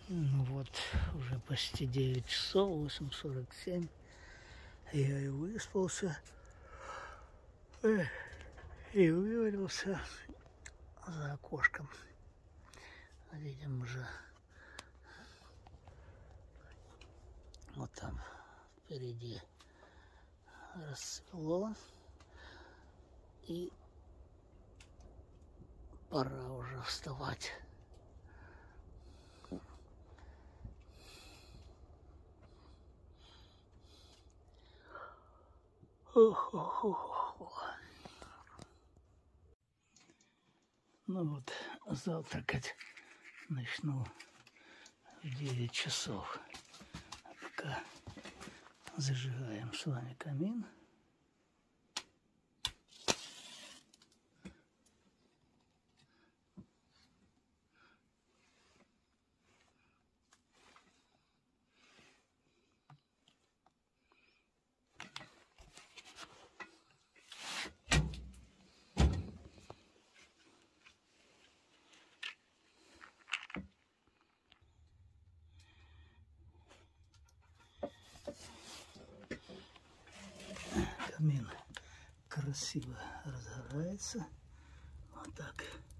Ну вот, уже почти 9 часов, 8:47. Я и выспался, и вывалился за окошком. Видим уже, вот там впереди расцвело, и пора уже вставать. Ну вот, завтракать начну в 9 часов. А пока зажигаем с вами камин. Камин красиво разгорается. Вот так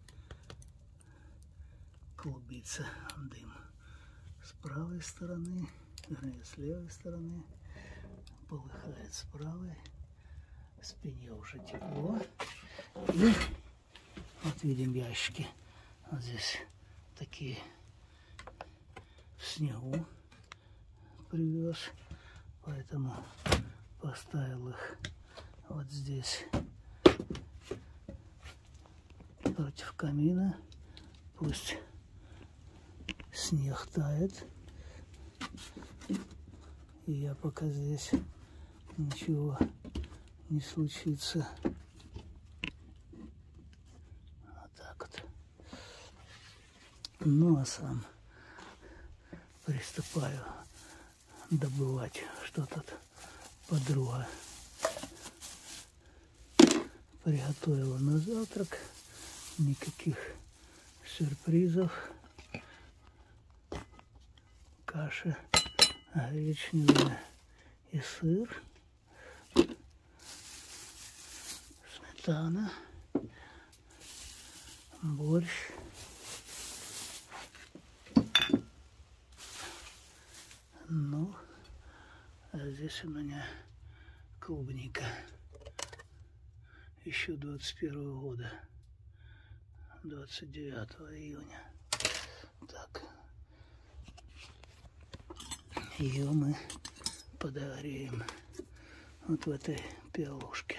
клубится дым с правой стороны, вернее, с левой стороны. Полыхает с правой. В спине уже тепло. И вот видим ящики. Вот здесь такие в снегу привез. Поэтому поставил их вот здесь против камина. Пусть снег тает. И я пока здесь ничего не случится. Вот так вот. Ну а сам приступаю добывать, что тут подруга приготовила на завтрак. Никаких сюрпризов. Каша гречневая и сыр. Сметана. Борщ. Ну, а здесь у меня клубника. Еще 21 года. 29 июня. Так. Ее мы подогреем вот в этой пиалушке.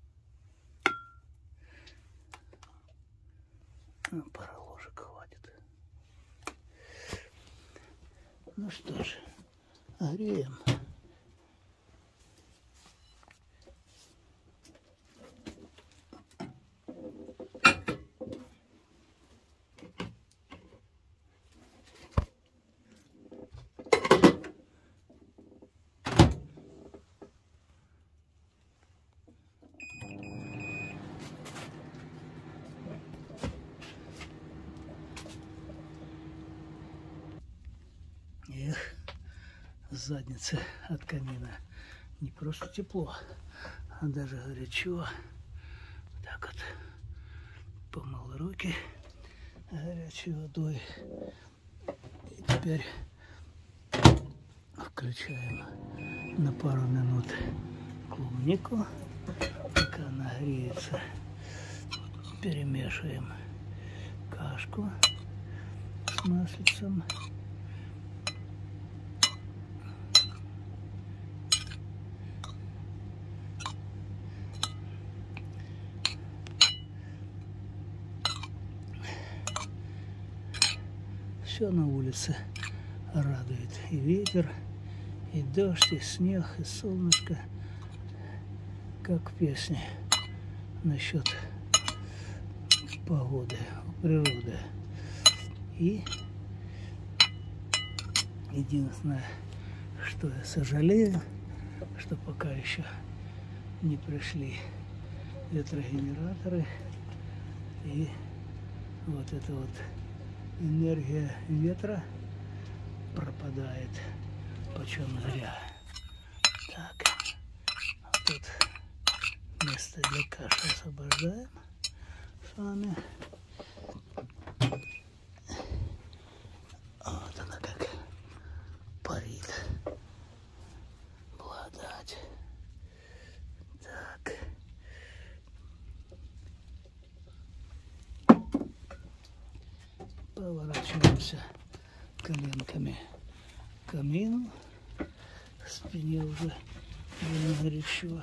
Пара ложек хватит. Ну что ж, греем. Эх, задница от камина. Не просто тепло, а даже горячо. Так вот помыл руки горячей водой. И теперь включаем на пару минут клубнику. Пока она греется, перемешиваем кашку с маслицем. Все на улице радует. И ветер, и дождь, и снег, и солнышко. Как в песне насчет погоды, природы. И единственное, что я сожалею, что пока еще не пришли ветрогенераторы. И вот эта вот энергия ветра пропадает почем зря. Так, тут место для каши освобождаем с вами. Вот она как парит. Благодать. Так. Поворачиваемся коленками к камину. В спине уже больно горячо.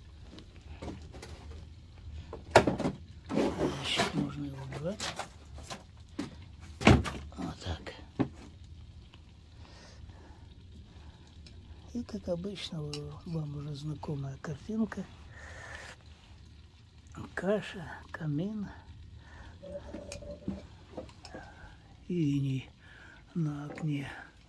Значит, можно его убрать. Вот так. И, как обычно, вам уже знакомая картинка. Каша, камин и иней на окне.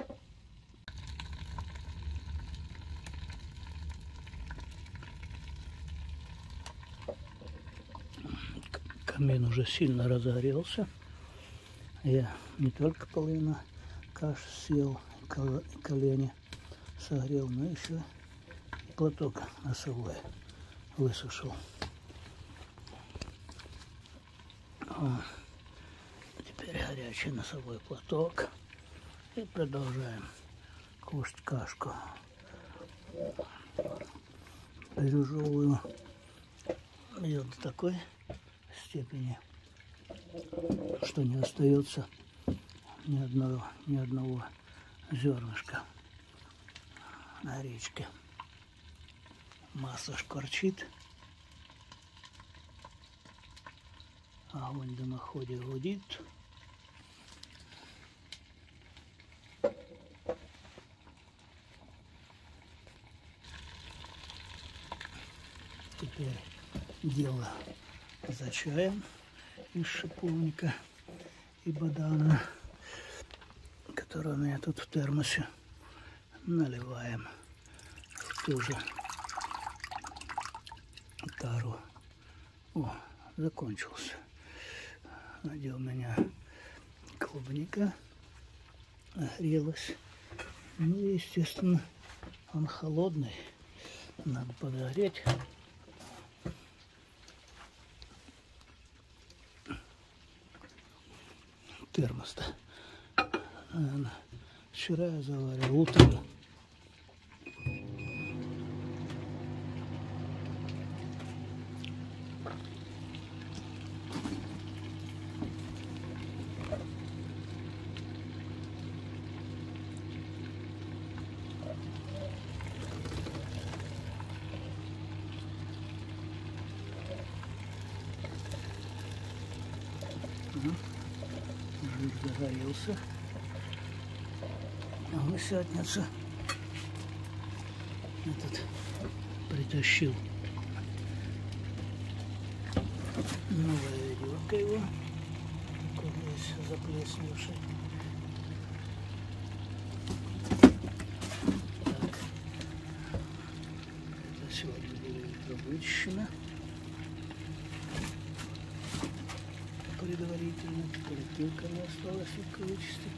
Камин уже сильно разогрелся. Я не только половину каши съел, колени согрел, но еще и платок носовой высушил. Теперь горячий носовой платок. И продолжаем кушать кашку. Пережевываю ее до такой степени, что не остается ни одного зернышка на речке. Масло шкварчит, огонь в дымоходе гудит. Теперь дело за чаем из шиповника и бадана, который у меня тут в термосе. Наливаем в ту же тару. О, закончился. Где у меня клубника нагрелась. Ну и, естественно, он холодный. Надо подогреть. Термос-то. Вчера я заварил утром. Жир загорелся. Гусятница. Этот притащил новое ведерко его. Такой весь заплесневший. Так. Это сегодня было вычищено. Предварительно. Перепилка не осталось только вычистить.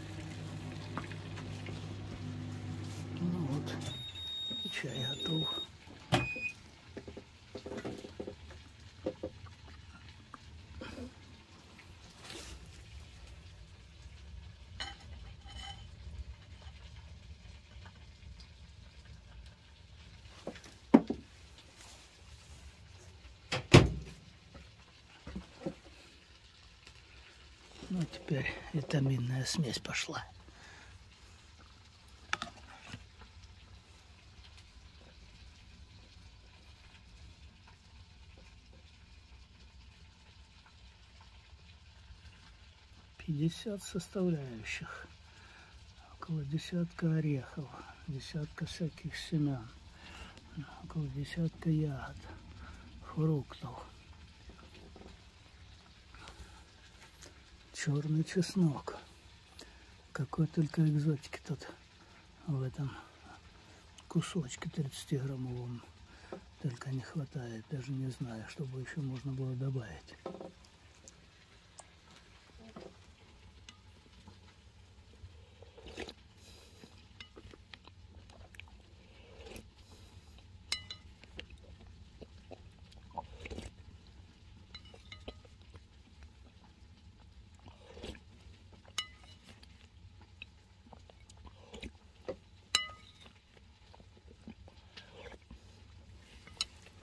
Ну вот, и чай готов. Ну, теперь витаминная смесь пошла. Пятьдесят составляющих. Около десятка орехов, десятка всяких семян, около десятка ягод, фруктов. Черный чеснок. Какой только экзотики тут в этом кусочке 30-граммовом только не хватает. Даже не знаю, что бы еще можно было добавить.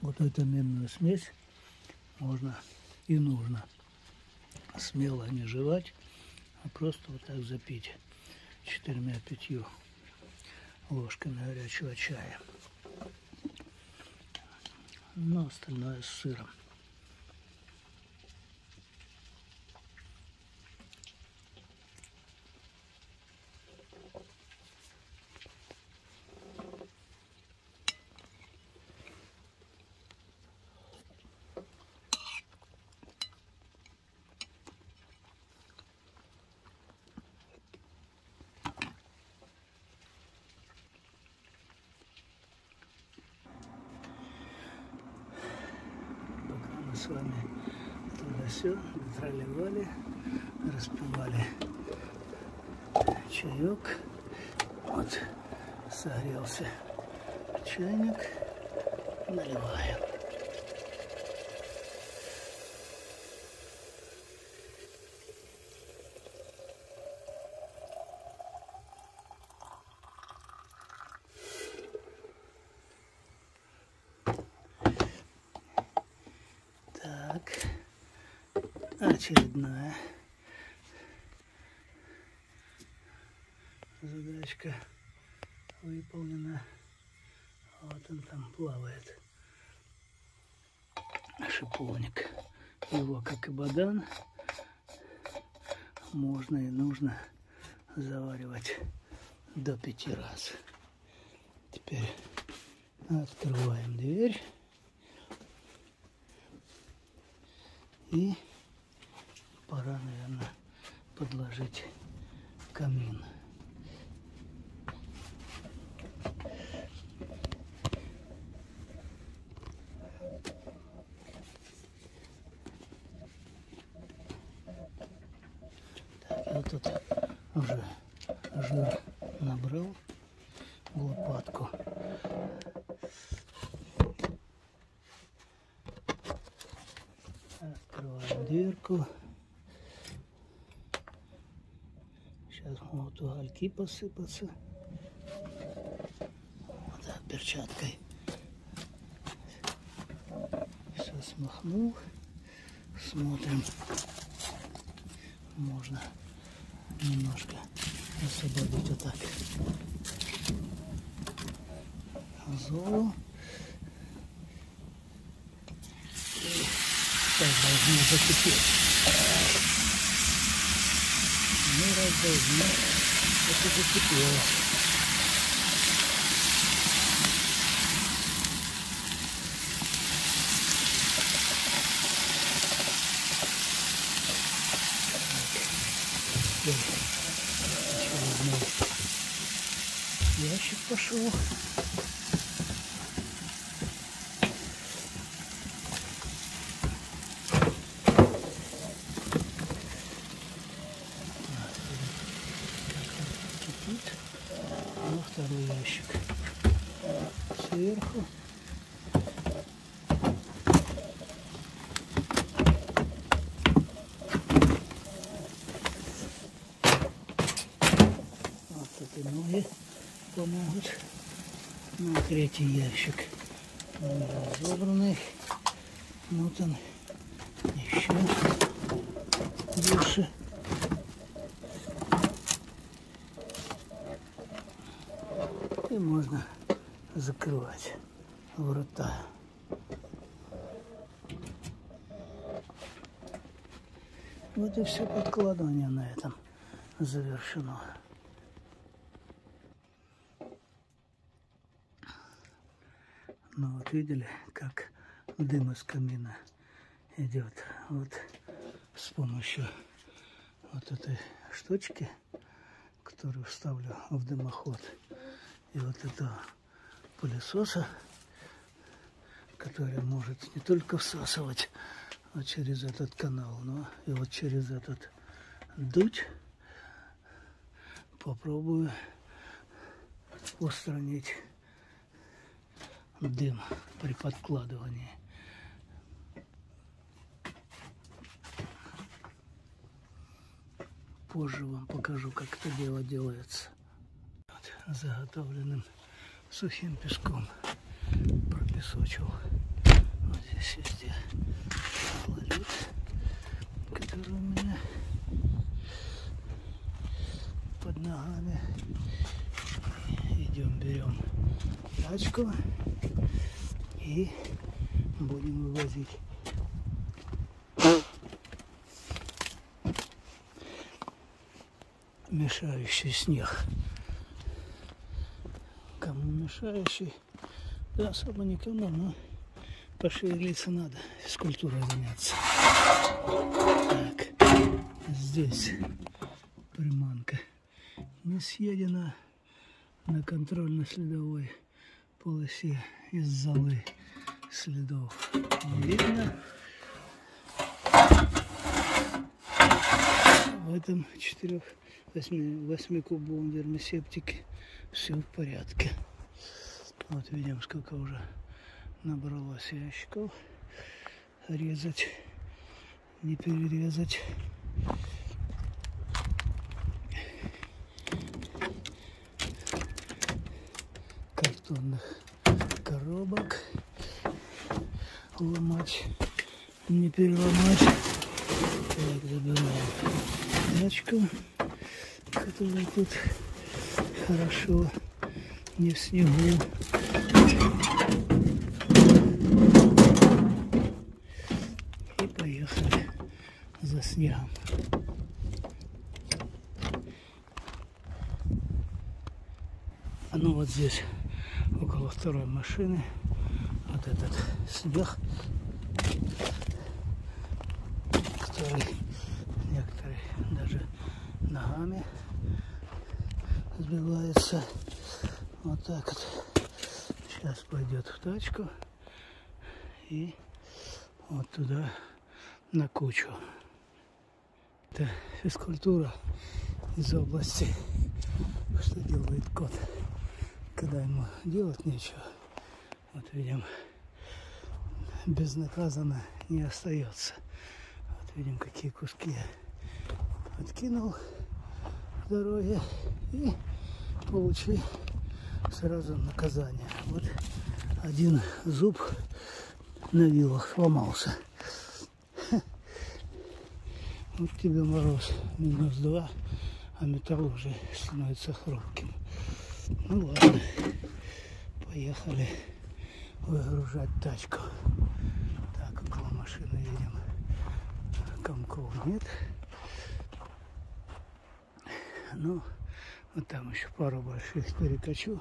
вот эту минную смесь можно и нужно смело не жевать, а просто вот так запить 4-5 ложками горячего чая. Но остальное с сыром. С вами туда-сё проливали, распивали чаек. Вот согрелся чайник, наливаем. Очередная задачка выполнена. Вот он там плавает. Шиповник. Его, как и бадан, можно и нужно заваривать до 5 раз. Теперь открываем дверь и пора, наверное, подложить камин. Так, я тут уже жир набрал в лопатку. Открываем дверку. Сейчас могут угольки посыпаться. Вот так, перчаткой. Все смахнул. Смотрим. Можно немножко освободить вот так золу. И сейчас должны закипеть. Ну, раз должны, это закипело. Очередной ящик пошел. Кипит. Ну, второй ящик сверху. Ноги помогут. Ну, третий ящик разобранный. Вот он еще больше. И можно закрывать врата. Вот и все подкладывание на этом завершено. Ну вот видели, как дым из камина идет. Вот с помощью вот этой штучки, которую вставлю в дымоход, и вот этого пылесоса, который может не только всасывать вот через этот канал, но и вот через этот дуть, попробую устранить дым при подкладывании. Позже вам покажу, как это дело делается. Вот, заготовленным сухим песком пропесочил Здесь везде ловит, который у меня под ногами. Идем, берем тачку и будем вывозить. Мешающий снег. Кому мешающий? Да особо никому, но пошевелиться надо, физкультурой заняться. Так, здесь приманка не съедена на контрольно-следовой полосе из золы, следов не видно. В этом 8-кубовом вермисептике все в порядке. Вот видим, сколько уже набралось ящиков. Резать, не перерезать. Картонных коробок. Ломать, не переломать. Так, забираем тачку, которая тут хорошо не в снегу. И поехали за снегом. Ну вот здесь, около второй машины, вот этот снег, который некоторые даже ногами сбивается. Вот так вот. Сейчас пойдет в тачку и вот туда на кучу. Это физкультура из области, что делает кот, когда ему делать нечего. Вот видим, безнаказанно не остается. Вот видим, какие куски я откинул в дороге и получил сразу наказание. Вот один зуб на вилах сломался. Вот тебе мороз -2, а металл уже становится хрупким. Ну ладно, поехали выгружать тачку. Так, около машины едем. Комков нет. Ну, вот там еще пару больших перекачу.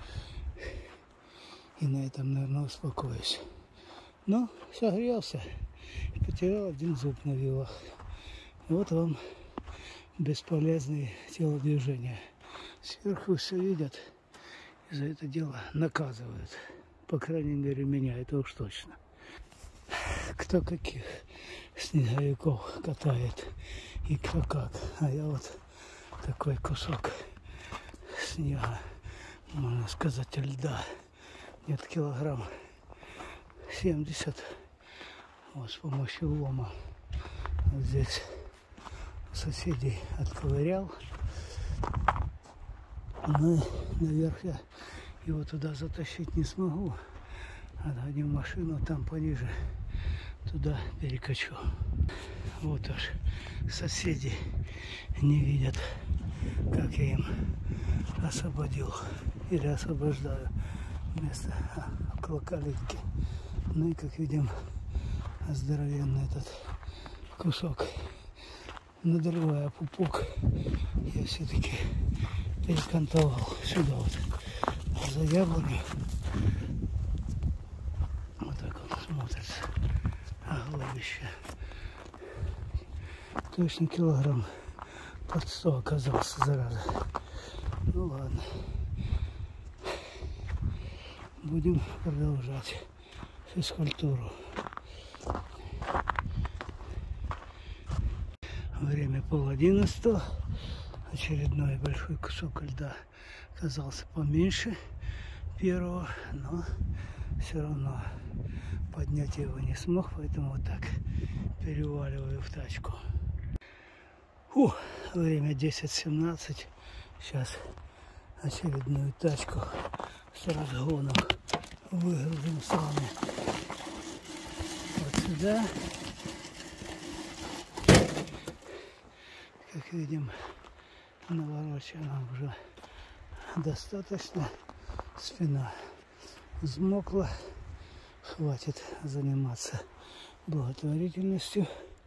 И на этом, наверное, успокоюсь. Но согрелся и потерял один зуб на вилах. Вот вам бесполезные телодвижения. Сверху все видят и за это дело наказывают. По крайней мере, меня, это уж точно. Кто каких снеговиков катает и кто как. А я вот такой кусок снега, можно сказать, льда. Нет, килограмм 70. Вот с помощью лома вот здесь соседей отковырял. Но наверх я его туда затащить не смогу. Отгоним машину, там пониже туда перекачу. Вот аж соседи не видят, как я им освободил или освобождаю место около калитки. Ну и, как видим, здоровенный этот кусок, надрывая пупок, я все-таки перекантовал сюда вот за яблони. Вот так вот смотрится оглобище. Точно килограмм под 100 оказался, зараза. Ну ладно. Будем продолжать физкультуру. Время 10:30. Очередной большой кусок льда оказался поменьше первого, но все равно поднять его не смог, поэтому вот так переваливаю в тачку. Время 10:17. Сейчас очередную тачку с разгоном выгрузим с вами. сюда. Как видим, наворочено уже достаточно. Спина взмокла. Хватит заниматься благотворительностью.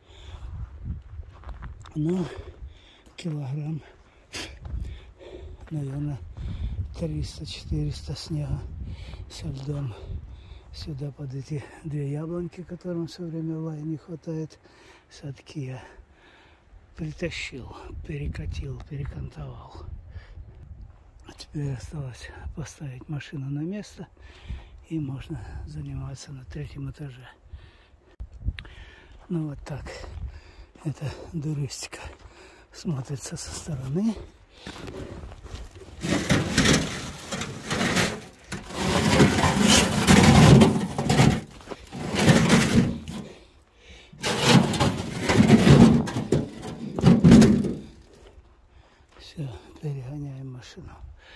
Но килограмм, наверное, 300-400 снега со льдом сюда под эти две яблоньки, которым все время лая не хватает. Все-таки я притащил, перекатил, перекантовал. А теперь осталось поставить машину на место, и можно заниматься на 3-м этаже. Ну вот так эта дуристика смотрится со стороны. Все, перегоняем машину,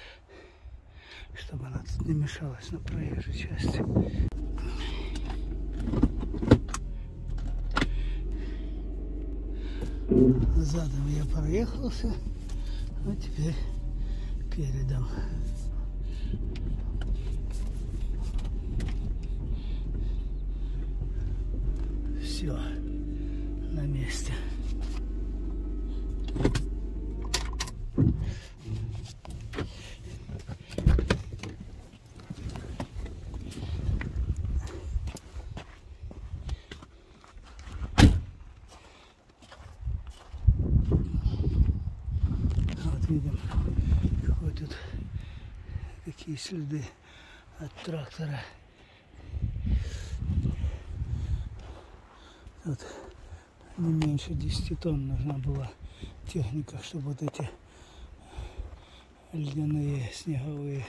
чтобы она тут не мешалась на проезжей части. Задом я проехался, а теперь передом. Все на месте. Видим, какой тут, какие следы от трактора. Тут не меньше 10 тонн нужна была техника, чтобы вот эти ледяные снеговые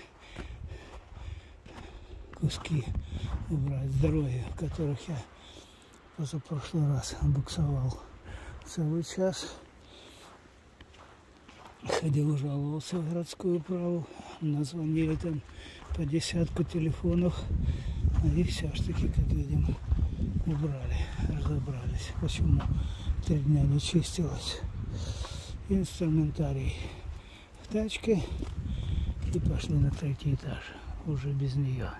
куски убрать с дороги, в которых я позапрошлый раз буксовал целый час. Ходил, жаловался в городскую управу, назвонили там по десятку телефонов, а их все-таки, как видим, убрали, разобрались. Почему 3 дня не чистилось. Инструментарий в тачке, и пошли на 3-й этаж, уже без нее.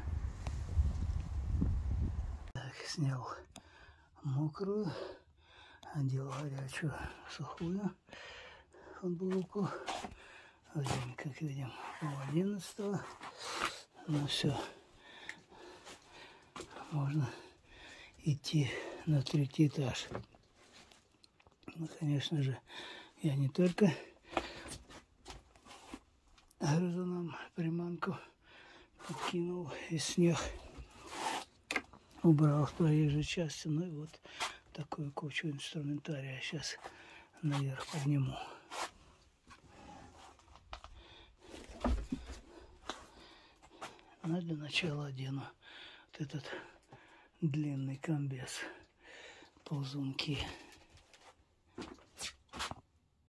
Так, снял мокрую, одел горячую, сухую футболку. Время, как видим, 11:30. Ну все, можно идти на 3-й этаж. Ну, конечно же, я не только грызунам приманку подкинул и снег убрал в проезжей части, ну и вот такую кучу инструментария сейчас наверх подниму. Но для начала одену вот этот длинный комбез, ползунки.